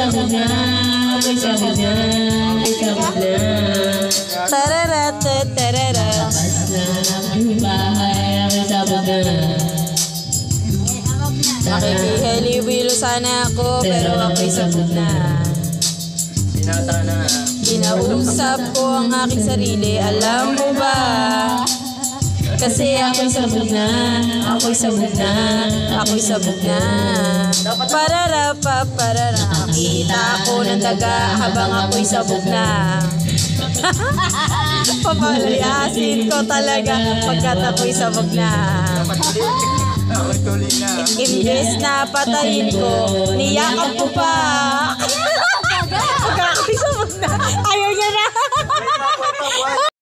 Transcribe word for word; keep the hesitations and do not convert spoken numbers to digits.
sabog na, ako'y sabog na, ako'y sabog na. Tararat, tararat. Tapos na aking bahay, ako'y sabog na. Nakikihaliwilo sana ako, pero ako'y sabog na. Binata na. Kinausap ko ang aking sarili, alam mo ba? Kasi ako'y sabog na, ako'y sabog na, ako'y sabog na. Parara pa, parara. Nakita ko ng daga habang ako'y sabog na. Papalayasin ko talaga pagkat ako'y sabog na. Ako'y tuli na. Imbes na patayin ko, niyakap ko pa. Pagkat ako'y sabog na, ayaw niya na.